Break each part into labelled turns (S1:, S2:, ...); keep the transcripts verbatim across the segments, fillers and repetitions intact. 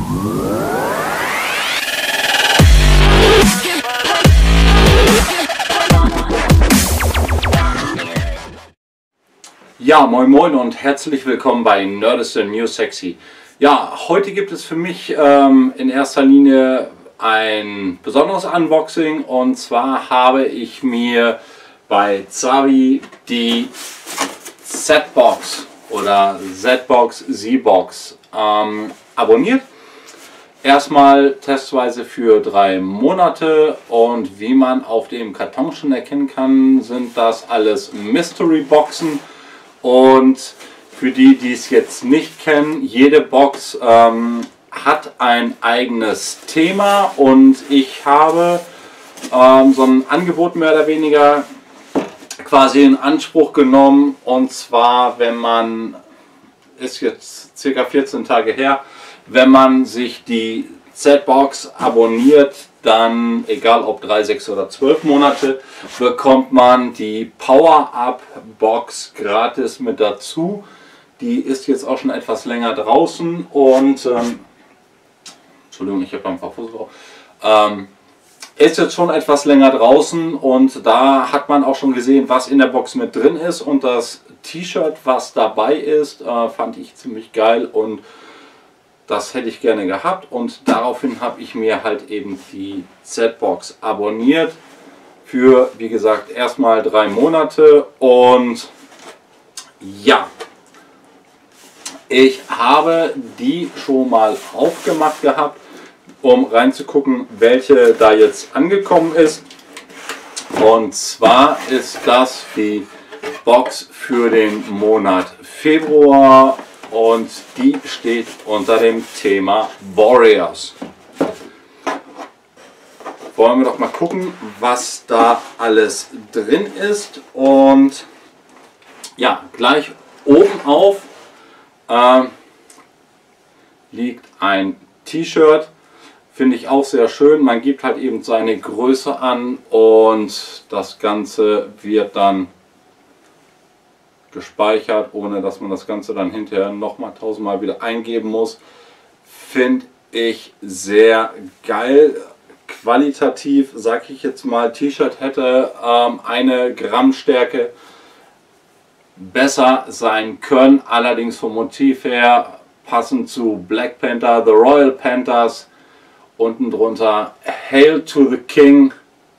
S1: Ja, moin moin und herzlich willkommen bei Nerd and New Sexy. Ja, heute gibt es für mich ähm, in erster Linie ein besonderes Unboxing, und zwar habe ich mir bei Zavvi die Z-Box oder Z-Box Z-Box ähm, abonniert. Erstmal testweise für drei Monate, und wie man auf dem Karton schon erkennen kann, sind das alles Mystery Boxen. Und für die, die es jetzt nicht kennen, jede Box ähm, hat ein eigenes Thema, und ich habe ähm, so ein Angebot mehr oder weniger quasi in Anspruch genommen. Und zwar, wenn man, ist jetzt circa vierzehn Tage her, wenn man sich die Z-Box abonniert, dann, egal ob drei, sechs oder zwölf Monate, bekommt man die Power-Up-Box gratis mit dazu. Die ist jetzt auch schon etwas länger draußen, und ähm, Entschuldigung, ich habe ein paar Fuß drauf. Ähm, ist jetzt schon etwas länger draußen, und da hat man auch schon gesehen, was in der Box mit drin ist, und das T-Shirt, was dabei ist, äh, fand ich ziemlich geil, und das hätte ich gerne gehabt, und daraufhin habe ich mir halt eben die Z-Box abonniert für, wie gesagt, erstmal drei Monate. Und ja, ich habe die schon mal aufgemacht gehabt, um reinzugucken, welche da jetzt angekommen ist. Und zwar ist das die Box für den Monat Februar. Und die steht unter dem Thema Warriors. Wollen wir doch mal gucken, was da alles drin ist. Und ja, gleich oben auf äh, liegt ein T-Shirt. Finde ich auch sehr schön. Man gibt halt eben seine Größe an, und das Ganze wird dann gespeichert, ohne dass man das Ganze dann hinterher nochmal tausendmal wieder eingeben muss. Finde ich sehr geil. Qualitativ, sag ich jetzt mal, T-Shirt hätte ähm, eine Grammstärke besser sein können, allerdings vom Motiv her passend zu Black Panther, The Royal Panthers, unten drunter Hail to the King.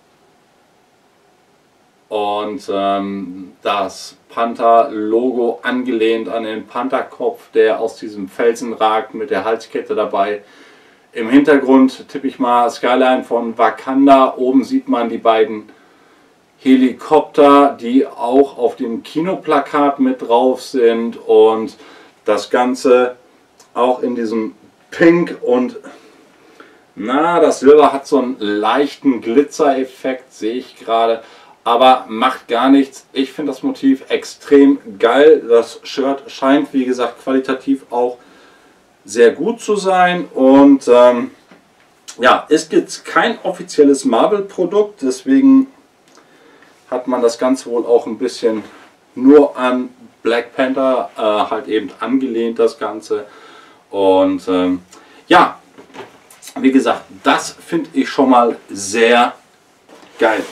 S1: Und ähm, das Panther-Logo angelehnt an den Pantherkopf, der aus diesem Felsen ragt, mit der Halskette dabei. Im Hintergrund tippe ich mal Skyline von Wakanda. Oben sieht man die beiden Helikopter, die auch auf dem Kinoplakat mit drauf sind. Und das Ganze auch in diesem Pink, und na, das Silber hat so einen leichten Glitzereffekt, sehe ich gerade. Aber macht gar nichts. Ich finde das Motiv extrem geil. Das Shirt scheint, wie gesagt, qualitativ auch sehr gut zu sein. Und ähm, ja, ist jetzt kein offizielles Marvel-Produkt. Deswegen hat man das Ganze wohl auch ein bisschen nur an Black Panther äh, halt eben angelehnt, das Ganze. Und ähm, ja, wie gesagt, das finde ich schon mal sehr geil.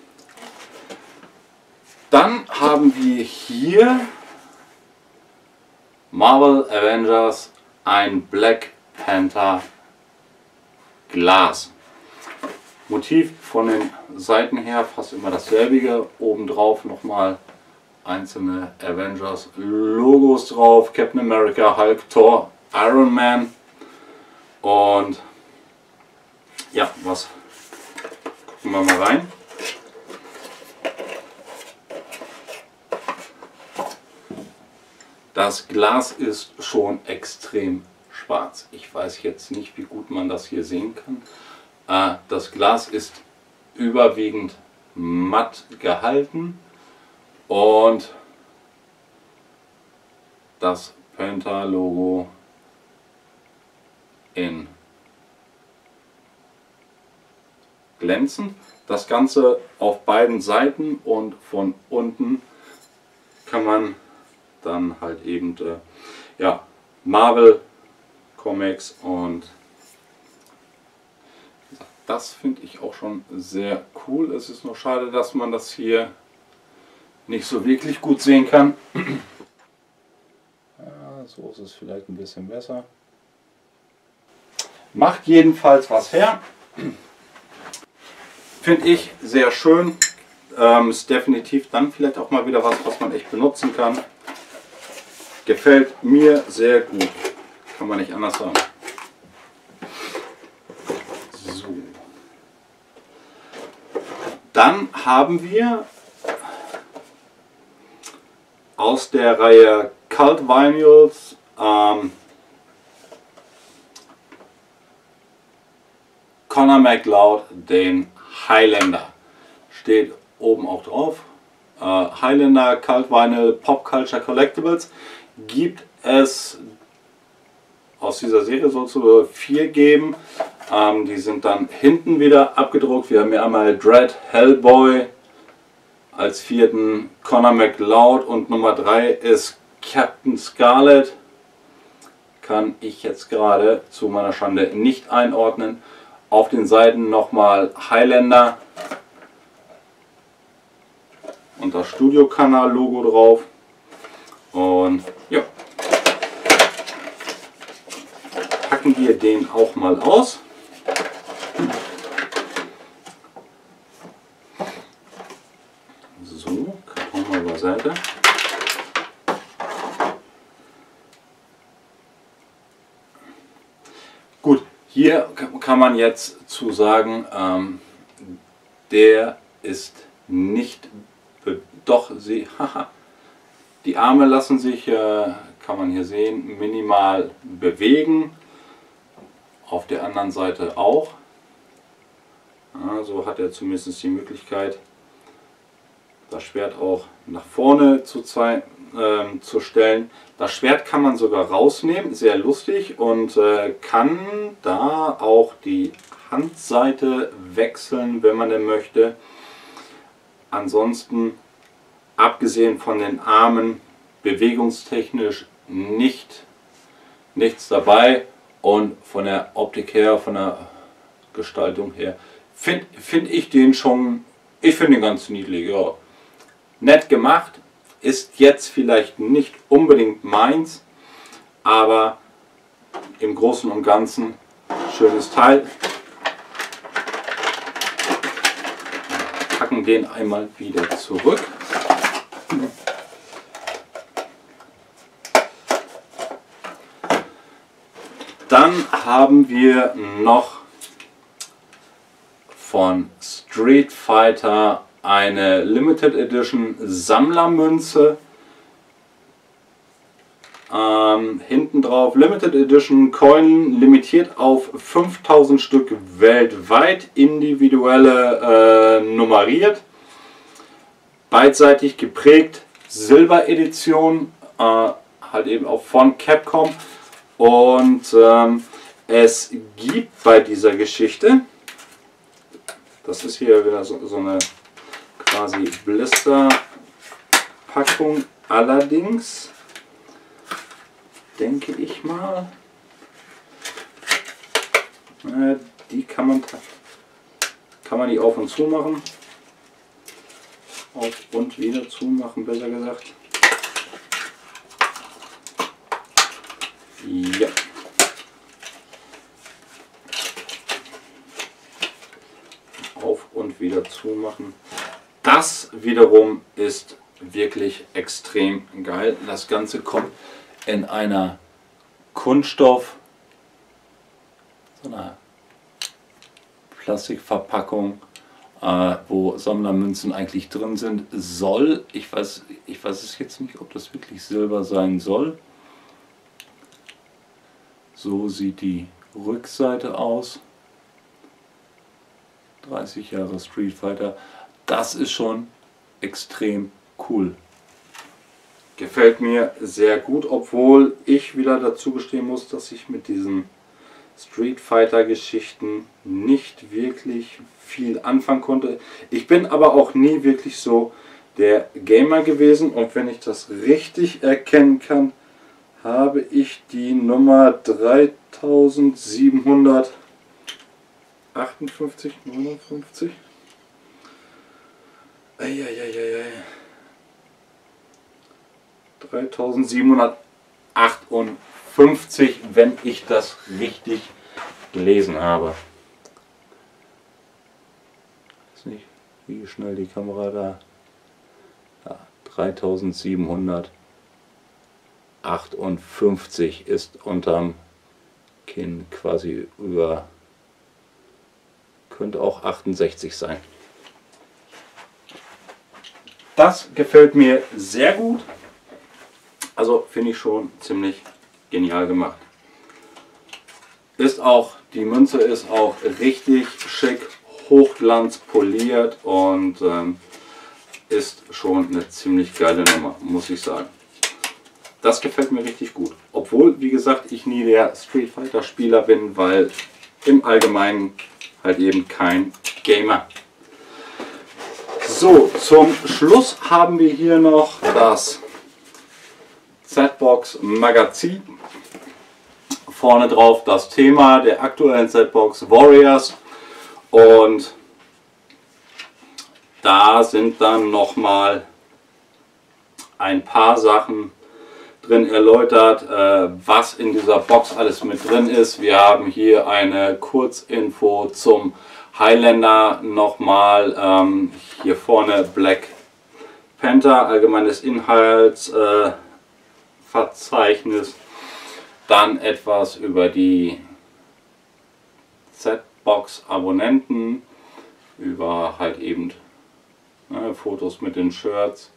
S1: Dann haben wir hier Marvel Avengers, ein Black Panther Glas. Motiv von den Seiten her fast immer dasselbe. Obendrauf nochmal einzelne Avengers Logos drauf. Captain America, Hulk, Thor, Iron Man. Und ja, was? Gucken wir mal rein. Das Glas ist schon extrem schwarz. Ich weiß jetzt nicht, wie gut man das hier sehen kann. Das Glas ist überwiegend matt gehalten, und das Panther-Logo in glänzend. Das Ganze auf beiden Seiten, und von unten kann man dann halt eben äh, ja, Marvel Comics und das finde ich auch schon sehr cool. Es ist nur schade, dass man das hier nicht so wirklich gut sehen kann. Ja, so ist es vielleicht ein bisschen besser. Macht jedenfalls was her. Finde ich sehr schön. Ähm, ist definitiv dann vielleicht auch mal wieder was, was man echt benutzen kann. Gefällt mir sehr gut. Kann man nicht anders sagen. So. Dann haben wir aus der Reihe Cult Vinyls ähm, Conor McLeod, den Highlander. Steht oben auch drauf. Äh, Highlander Cult Vinyl Pop Culture Collectibles. Gibt es aus dieser Serie soll es vier geben. Ähm, die sind dann hinten wieder abgedruckt. Wir haben hier einmal Dread Hellboy als vierten, Conor McLeod, und Nummer drei ist Captain Scarlet. Kann ich jetzt gerade zu meiner Schande nicht einordnen. Auf den Seiten nochmal Highlander und das Studio-Kanal-Logo drauf. Und ja, packen wir den auch mal aus. So, Karton mal beiseite. Gut, hier kann man jetzt zu sagen, ähm, der ist nicht, doch, sie, haha, die Arme lassen sich, äh, kann man hier sehen, minimal bewegen. Auf der anderen Seite auch. Ja, so hat er zumindest die Möglichkeit, das Schwert auch nach vorne zu, zwei, äh, zu stellen. Das Schwert kann man sogar rausnehmen, sehr lustig, und äh, kann da auch die Handseite wechseln, wenn man denn möchte. Ansonsten, abgesehen von den Armen, bewegungstechnisch nicht, nichts dabei, und von der Optik her, von der Gestaltung her, finde find ich den schon, ich finde den ganz niedlich, ja. Nett gemacht, ist jetzt vielleicht nicht unbedingt meins, aber im Großen und Ganzen schönes Teil. Packen den einmal wieder zurück. Dann haben wir noch von Street Fighter eine Limited Edition Sammlermünze. Ähm, hinten drauf Limited Edition Coin, limitiert auf fünftausend Stück weltweit, individuelle äh, nummeriert, beidseitig geprägt, Silberedition, äh, halt eben auch von Capcom. Und ähm, es gibt bei dieser Geschichte, das ist hier wieder so, so eine quasi Blister-Packung, allerdings denke ich mal, äh, die kann man, kann man die auf und zu machen, auf und wieder zu machen, besser gesagt. Ja. Auf und wieder zumachen. Das wiederum ist wirklich extrem geil. Das Ganze kommt in einer Kunststoff, so einer Plastikverpackung, äh, wo Sammlermünzen eigentlich drin sind. Soll, ich weiß, ich weiß es jetzt nicht, ob das wirklich Silber sein soll. So sieht die Rückseite aus. dreißig Jahre Street Fighter. Das ist schon extrem cool. Gefällt mir sehr gut, obwohl ich wieder dazu gestehen muss, dass ich mit diesen Street Fighter Geschichten nicht wirklich viel anfangen konnte. Ich bin aber auch nie wirklich so der Gamer gewesen, und wenn ich das richtig erkennen kann, habe ich die Nummer dreitausendsiebenhundertachtzig achtundfünfzig, neunundfünfzig. Eieieiei. dreitausendsiebenhundertachtundfünfzig, wenn ich das richtig gelesen habe. Ich weiß nicht, wie schnell die Kamera da. Ja, dreitausendsiebenhundertachtundfünfzig ist unterm Kinn quasi über. Könnte auch achtundsechzig sein. Das gefällt mir sehr gut. Also finde ich schon ziemlich genial gemacht. Ist auch, die Münze ist auch richtig schick, hochglanz poliert und ähm, ist schon eine ziemlich geile Nummer, muss ich sagen. Das gefällt mir richtig gut. Obwohl, wie gesagt, ich nie der Street Fighter Spieler bin, weil im Allgemeinen halt eben kein Gamer. So, zum Schluss haben wir hier noch das Z-Box Magazin. Vorne drauf das Thema der aktuellen Z-Box Warriors. Und da sind dann nochmal ein paar Sachen drin erläutert, äh, was in dieser Box alles mit drin ist. Wir haben hier eine Kurzinfo zum Highlander nochmal, ähm, hier vorne Black Panther, allgemeines Inhaltsverzeichnis, äh, dann etwas über die Z-Box Abonnenten, über halt eben ne, Fotos mit den Shirts,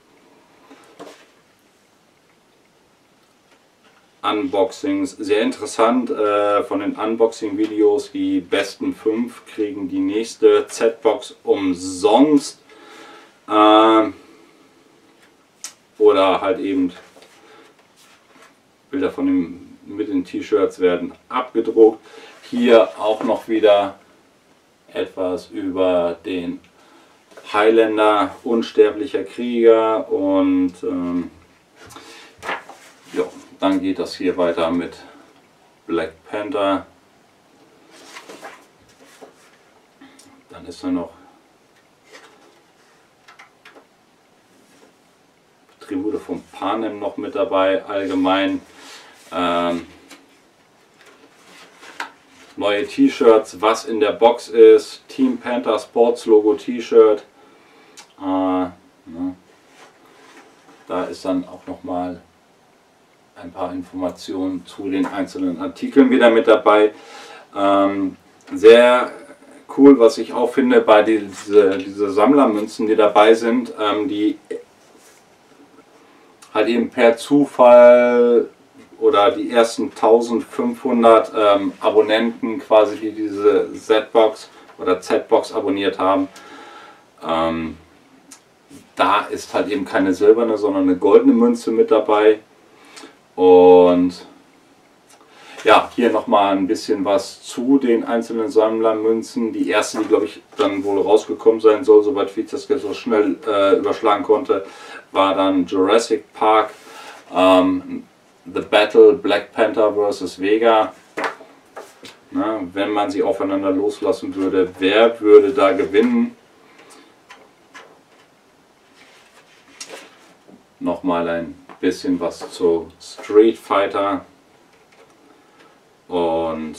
S1: Unboxings, sehr interessant, äh, von den Unboxing-Videos, die besten fünf kriegen die nächste Z-Box umsonst. Äh, oder halt eben Bilder von dem mit den T-Shirts werden abgedruckt. Hier auch noch wieder etwas über den Highlander, unsterblicher Krieger und ähm, ja. Dann geht das hier weiter mit Black Panther. Dann ist da noch Tribute von Panem noch mit dabei, allgemein. Ähm, neue T-Shirts, was in der Box ist, Team Panther Sports Logo T-Shirt. Äh, ne. Da ist dann auch noch mal ein paar Informationen zu den einzelnen Artikeln wieder mit dabei. Ähm, sehr cool, was ich auch finde bei diese, diese Sammlermünzen, die dabei sind, ähm, die halt eben per Zufall oder die ersten eintausendfünfhundert ähm, Abonnenten quasi, die diese Z-Box oder Z-Box abonniert haben. Ähm, da ist halt eben keine silberne, sondern eine goldene Münze mit dabei. Und ja, hier nochmal ein bisschen was zu den einzelnen Sammlermünzen. Die erste, die glaube ich dann wohl rausgekommen sein soll, soweit ich das so schnell äh, überschlagen konnte, war dann Jurassic Park, ähm, The Battle Black Panther versus Vega. Na, wenn man sie aufeinander loslassen würde, wer würde da gewinnen? Nochmal ein bisschen was zu Street Fighter und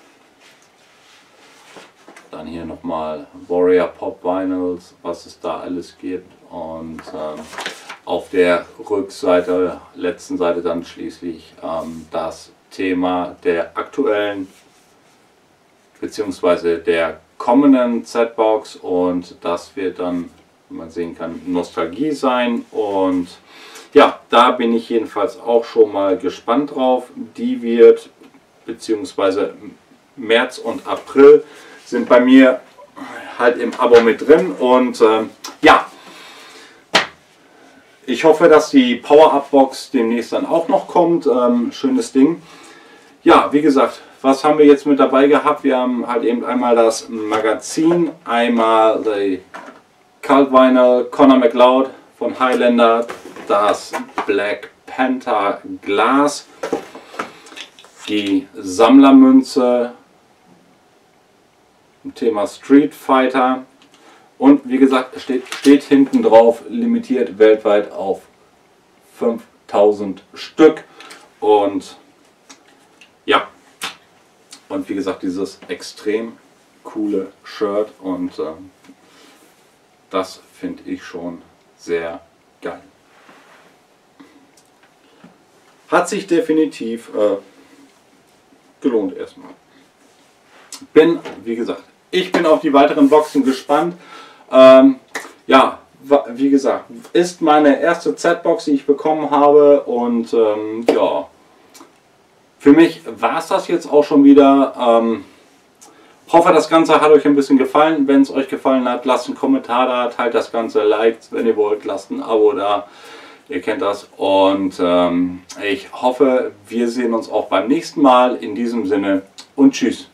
S1: dann hier nochmal Warrior Pop Vinyls, was es da alles gibt, und ähm, auf der Rückseite, letzten Seite dann schließlich ähm, das Thema der aktuellen bzw. der kommenden Z-Box, und das wird dann, wie man sehen kann, Nostalgie sein. Und ja, da bin ich jedenfalls auch schon mal gespannt drauf. Die wird, beziehungsweise März und April sind bei mir halt im Abo mit drin. Und ähm, ja, ich hoffe, dass die Power-Up-Box demnächst dann auch noch kommt. Ähm, schönes Ding. Ja, wie gesagt, was haben wir jetzt mit dabei gehabt? Wir haben halt eben einmal das Magazin, einmal die Cult Vinyl Conor McLeod von Highlander, das Black Panther Glas, die Sammlermünze zum Thema Street Fighter. Und wie gesagt, steht, steht hinten drauf, limitiert weltweit auf fünftausend Stück. Und ja, und wie gesagt, dieses extrem coole Shirt. Und äh, das finde ich schon sehr geil. Hat sich definitiv äh, gelohnt erstmal. Bin, wie gesagt, ich bin auf die weiteren Boxen gespannt. Ähm, ja, wie gesagt, ist meine erste Z-Box, die ich bekommen habe. Und ähm, ja, für mich war es das jetzt auch schon wieder. Ähm, hoffe, das Ganze hat euch ein bisschen gefallen. Wenn es euch gefallen hat, lasst einen Kommentar da, teilt das Ganze, liked, wenn ihr wollt, lasst ein Abo da. Ihr kennt das. Und ähm, ich hoffe, wir sehen uns auch beim nächsten Mal. In diesem Sinne und tschüss.